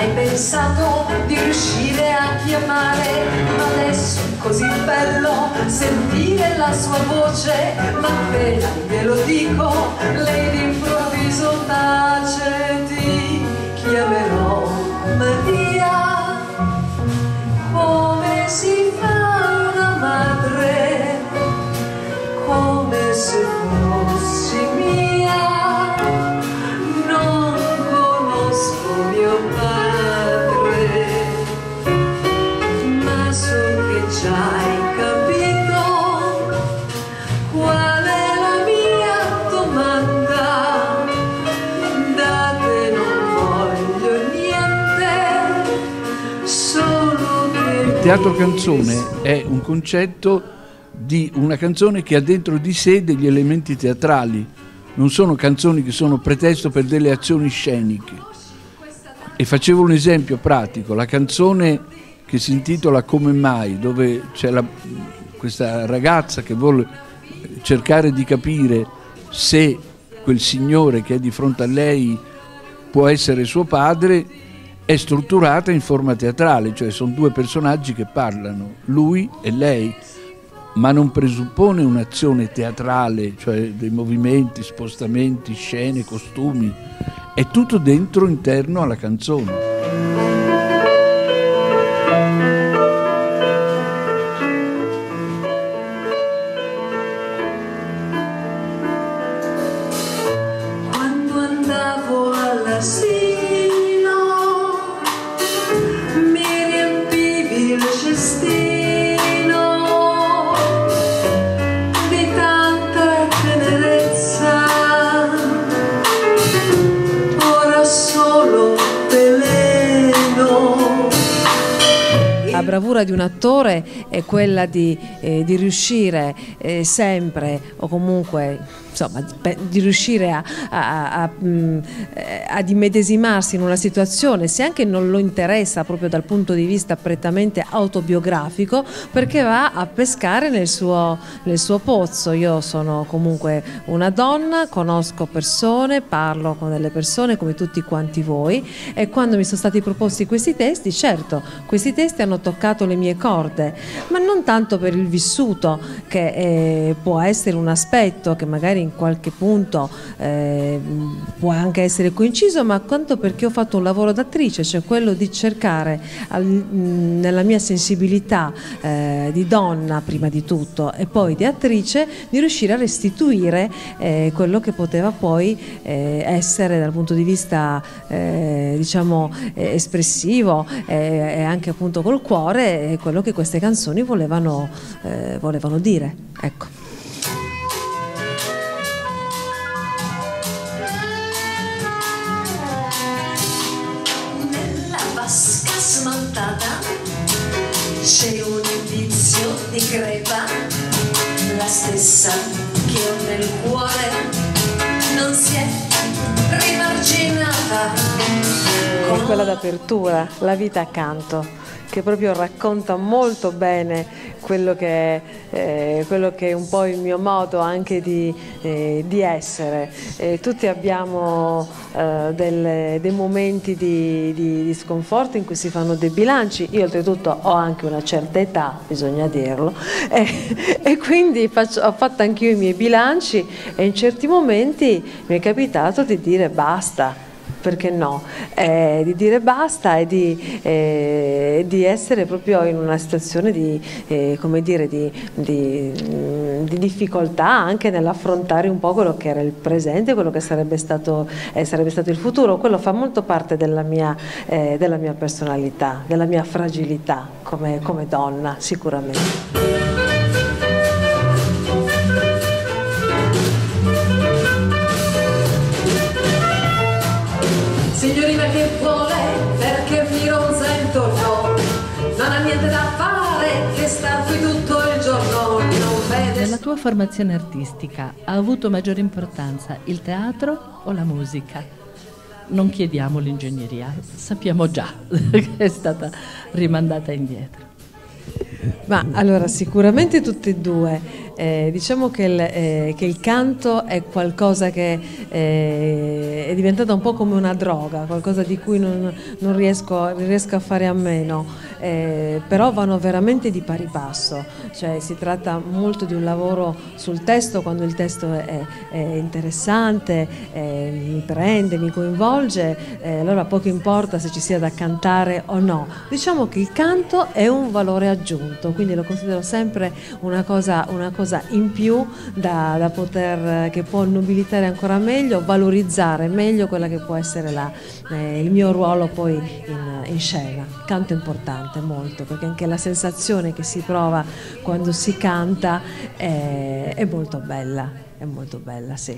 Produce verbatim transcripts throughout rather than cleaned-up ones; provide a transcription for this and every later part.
mai pensato di riuscire a chiamare? Ma adesso è così bello sentire la sua voce, ma appena glielo dico lei d'improvviso tace. Ti chiamerò Maria, come si fa una madre, come se fossi mia. Non conosco mio padre, ma so che ci hai capito qual è la mia domanda. Da te non voglio niente, solo che... Il teatro canzone è un concetto di una canzone che ha dentro di sé degli elementi teatrali, non sono canzoni che sono pretesto per delle azioni sceniche. E facevo un esempio pratico, la canzone che si intitola Come mai, dove c'è la, questa ragazza che vuole cercare di capire se quel signore che è di fronte a lei può essere suo padre, è strutturata in forma teatrale, cioè sono due personaggi che parlano, lui e lei, ma non presuppone un'azione teatrale, cioè dei movimenti, spostamenti, scene, costumi, è tutto dentro, interno alla canzone. Quando andavo all'asilo mi riempivi il cestino La bravura di un attore è quella di, eh, di riuscire eh, sempre, o comunque insomma di riuscire a, a, a, ad immedesimarsi in una situazione, se anche non lo interessa proprio dal punto di vista prettamente autobiografico, perché va a pescare nel suo, nel suo pozzo. Io sono comunque una donna, conosco persone, parlo con delle persone come tutti quanti voi, e quando mi sono stati proposti questi testi, certo, questi testi hanno toccato le mie corde, ma non tanto per il vissuto, che eh, può essere un aspetto che magari in qualche punto eh, può anche essere coinciso, ma quanto perché ho fatto un lavoro d'attrice, cioè quello di cercare al, nella mia sensibilità eh, di donna prima di tutto e poi di attrice, di riuscire a restituire eh, quello che poteva poi eh, essere dal punto di vista eh, diciamo eh, espressivo eh, e anche appunto col cuore eh, quello che queste canzoni volevano, eh, volevano dire, ecco. C'è un indizio di crepa, la stessa che ho nel cuore, non si è rimarginata. È quella d'apertura, La vita accanto, che proprio racconta molto bene quello che, eh, quello che è un po' il mio modo anche di, eh, di essere. Eh, tutti abbiamo eh, delle, dei momenti di, di, di sconforto in cui si fanno dei bilanci. Io oltretutto ho anche una certa età, bisogna dirlo, e, e quindi faccio, ho fatto anch'io i miei bilanci, e in certi momenti mi è capitato di dire basta. Perché no? Eh, di dire basta e di, eh, di essere proprio in una situazione di, eh, come dire, di, di, di difficoltà anche nell'affrontare un po' quello che era il presente, quello che sarebbe stato, eh, sarebbe stato il futuro. Quello fa molto parte della mia, eh, della mia personalità, della mia fragilità come, come donna, sicuramente. Signorina che vuole, perché mi ronza intorno, non ha niente da fare che star qui tutto il giorno, non vede. Nella tua formazione artistica ha avuto maggiore importanza il teatro o la musica? Non chiediamo l'ingegneria, sappiamo già che è stata rimandata indietro. Ma allora sicuramente tutte e due. Eh, diciamo che il, eh, che il canto è qualcosa che eh, è diventata un po' come una droga, qualcosa di cui non, non riesco, riesco a fare a meno, eh, però vanno veramente di pari passo, cioè si tratta molto di un lavoro sul testo, quando il testo è, è interessante, eh, mi prende, mi coinvolge, eh, allora poco importa se ci sia da cantare o no. Diciamo che il canto è un valore aggiunto, quindi lo considero sempre una cosa, una cosa in più da, da poter, che può nobilitare ancora meglio, valorizzare meglio quella che può essere la, eh, il mio ruolo poi in, in scena. Il canto è importante molto, perché anche la sensazione che si prova quando si canta è, è molto bella, è molto bella, sì.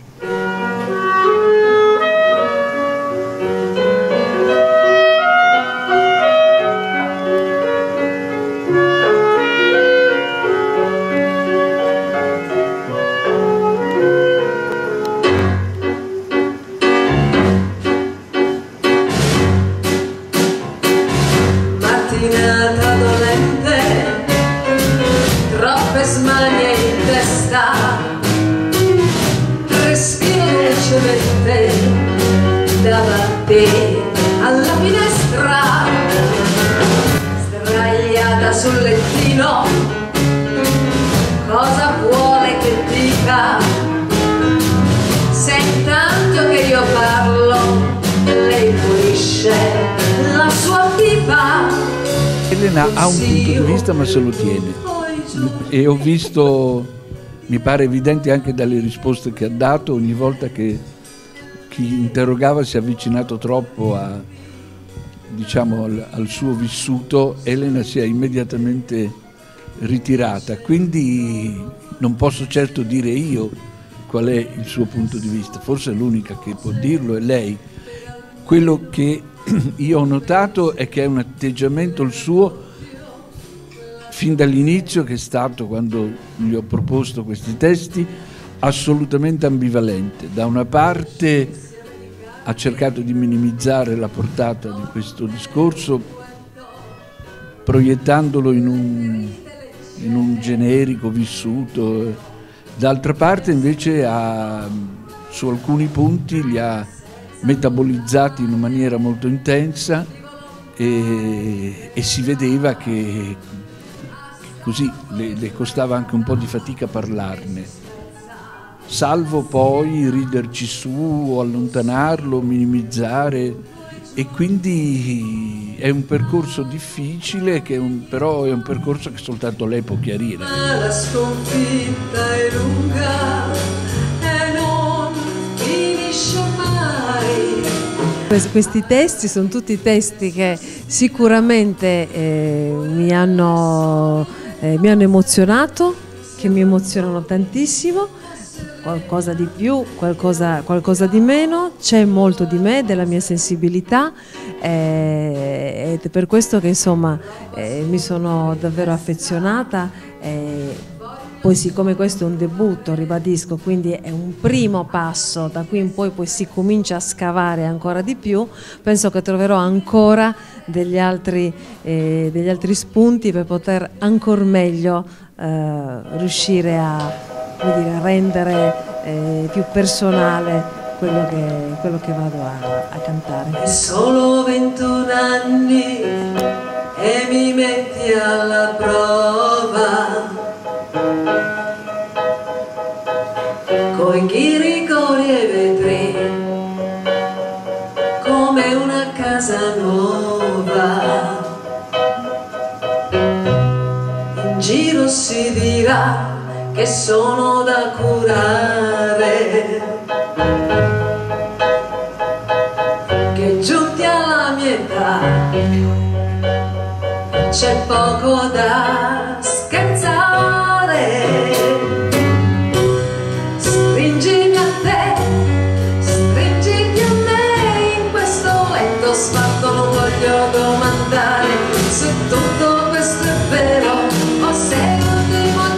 Mattinata dolente, troppe smanie in testa, respiro dolcemente davanti alla finestra, sdraiata sul lettino, cosa vuole che dica? Se intanto che io parlo, lei pulisce la sua pipa. Elena ha un punto di vista, ma se lo tiene, e ho visto, mi pare evidente anche dalle risposte che ha dato, ogni volta che chi interrogava si è avvicinato troppo a, diciamo, al, al suo vissuto, Elena si è immediatamente ritirata, quindi non posso certo dire io qual è il suo punto di vista, forse l'unica che può dirlo è lei. Quello che io ho notato è che è un atteggiamento il suo fin dall'inizio, che è stato, quando gli ho proposto questi testi, assolutamente ambivalente. Da una parte ha cercato di minimizzare la portata di questo discorso proiettandolo in un, in un generico vissuto, d'altra parte invece ha, su alcuni punti li ha metabolizzati in una maniera molto intensa e, e si vedeva che, che così le, le costava anche un po' di fatica parlarne, salvo poi riderci su o allontanarlo, minimizzare, e quindi è un percorso difficile, che è un, però è un percorso che soltanto lei può chiarire. La sconfitta è lunga e non finisce mai. Questi testi sono tutti testi che sicuramente eh, mi hanno, eh, mi hanno emozionato, che mi emozionano tantissimo, qualcosa di più, qualcosa, qualcosa di meno, c'è molto di me, della mia sensibilità, eh, ed è per questo che insomma eh, mi sono davvero affezionata. Eh, Poi siccome questo è un debutto, ribadisco, quindi è un primo passo, da qui in poi poi si comincia a scavare ancora di più, penso che troverò ancora degli altri, eh, degli altri spunti per poter ancor meglio eh, riuscire a, come dire, a rendere eh, più personale quello che, quello che vado a, a cantare. È solo ventuno anni e mi metti alla prova, coi chiricori e vetri, come una casa nuova. In giro si dirà che sono da curare, che giunti alla mia età c'è poco da scherzare. Stringimi a te, stringiti a me, in questo letto sfatto non voglio domandare se tutto questo è vero o se è l'ultimo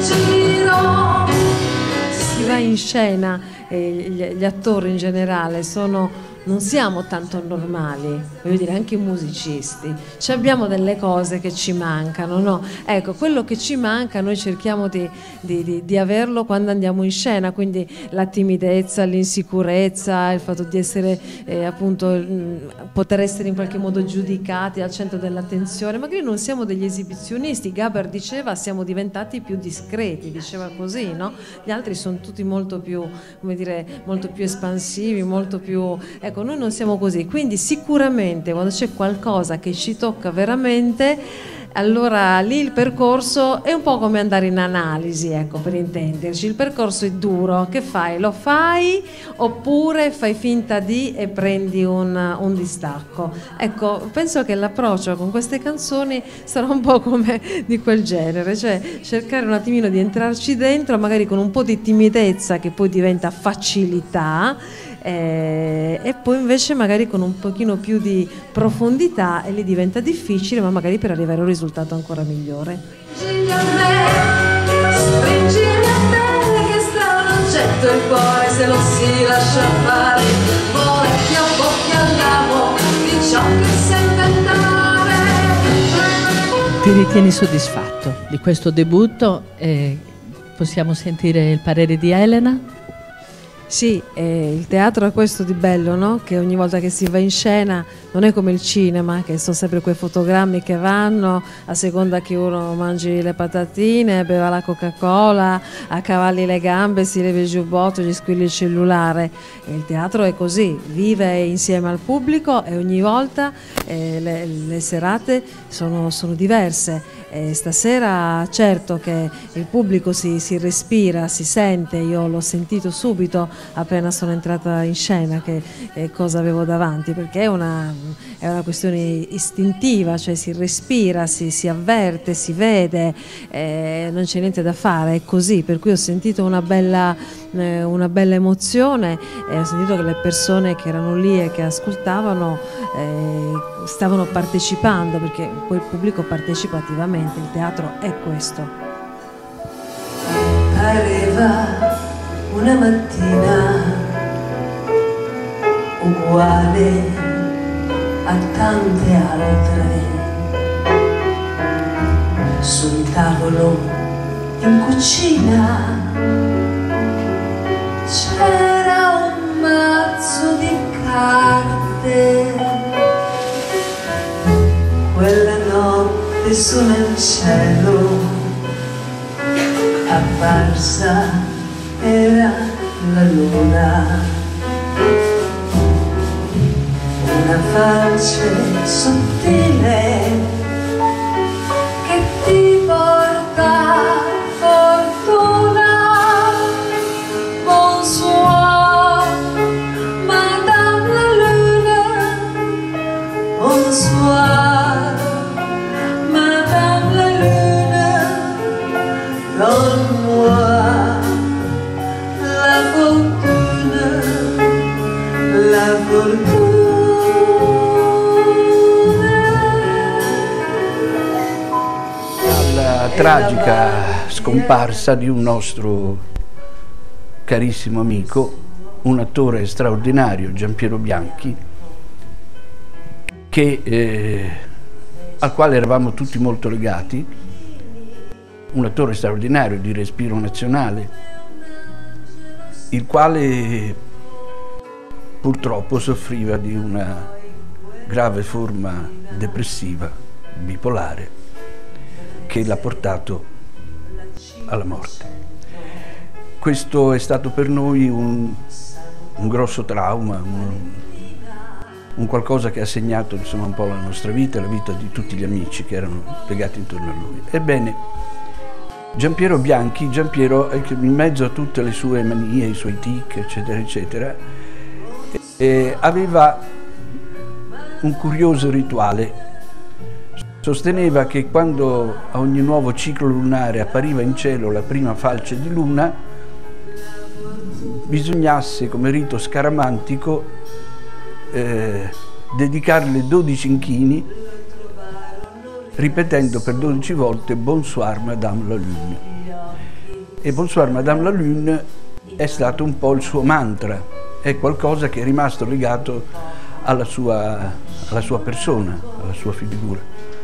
giro. Si va in scena, e gli, gli attori in generale sono non siamo tanto normali, voglio dire, anche i musicisti, ci abbiamo delle cose che ci mancano, no? Ecco, quello che ci manca noi cerchiamo di, di, di, di averlo quando andiamo in scena, quindi la timidezza, l'insicurezza, il fatto di essere eh, appunto mh, poter essere in qualche modo giudicati al centro dell'attenzione. Magari non siamo degli esibizionisti, Gaber diceva siamo diventati più discreti, diceva così, no? Gli altri sono tutti molto più, come dire, molto più espansivi, molto più, ecco, noi non siamo così, quindi sicuramente quando c'è qualcosa che ci tocca veramente, allora lì il percorso è un po' come andare in analisi, ecco, per intenderci. Il percorso è duro, che fai? Lo fai oppure fai finta di e prendi un, un distacco? Ecco, penso che l'approccio con queste canzoni sarà un po' come di quel genere, cioè cercare un attimino di entrarci dentro, magari con un po' di timidezza che poi diventa facilità, Eh, e poi invece magari con un pochino più di profondità e lì diventa difficile, ma magari per arrivare a un risultato ancora migliore. Stringimi a me, stringimi a te, che sta un oggetto il cuore se lo si lascia fare, vola e a bocchi andiamo di ciò che sa inventare. Ti ritieni soddisfatto di questo debutto? Eh, possiamo sentire il parere di Elena? Sì, eh, il teatro ha questo di bello, no? Che ogni volta che si va in scena non è come il cinema, che sono sempre quei fotogrammi che vanno a seconda che uno mangi le patatine, beva la Coca-Cola, accavalli le gambe, si leva il giubbotto, gli squilli il cellulare. E il teatro è così, vive insieme al pubblico e ogni volta eh, le, le serate sono, sono diverse. E stasera certo che il pubblico si, si respira, si sente, io l'ho sentito subito appena sono entrata in scena che eh, cosa avevo davanti, perché è una, è una questione istintiva, cioè si respira, si, si avverte, si vede, eh, non c'è niente da fare, è così, per cui ho sentito una bella, eh, una bella emozione e ho sentito che le persone che erano lì e che ascoltavano eh, stavano partecipando, perché poi il pubblico partecipa attivamente, il teatro è questo. Pareva una mattina uguale a tante altre, sul tavolo in cucina c'era un mazzo di carte, quella notte su nel cielo apparsa era la luna, una falce sottile che ti porta fortuna. Bonsoir, Madame la Lune, bonsoir, Madame la Lune, donne-moi la fortuna, la fortuna. Alla tragica scomparsa di un nostro carissimo amico, un attore straordinario, Giampiero Bianchi, che, eh, al quale eravamo tutti molto legati, un attore straordinario di respiro nazionale, il quale purtroppo soffriva di una grave forma depressiva, bipolare, che l'ha portato alla morte. Questo è stato per noi un, un grosso trauma, un, un qualcosa che ha segnato insomma un po' la nostra vita e la vita di tutti gli amici che erano legati intorno a lui. Ebbene, Giampiero Bianchi, Giampiero in mezzo a tutte le sue manie, i suoi tic, eccetera, eccetera, eh, aveva un curioso rituale. Sosteneva che quando a ogni nuovo ciclo lunare appariva in cielo la prima falce di luna, bisognasse, come rito scaramantico, eh, dedicarle dodici inchini, ripetendo per dodici volte Bonsoir Madame la Lune. E Bonsoir Madame la Lune è stato un po' il suo mantra. è qualcosa che è rimasto legato alla sua, alla sua persona, alla sua figura.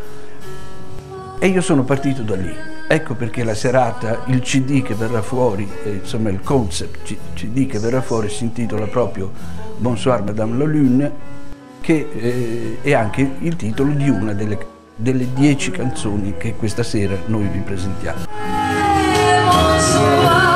E io sono partito da lì. Ecco perché la serata, il C D che verrà fuori, eh, insomma il concept C D che verrà fuori si intitola proprio Bonsoir Madame la Lune, che eh, è anche il titolo di una delle, delle dieci canzoni che questa sera noi vi presentiamo.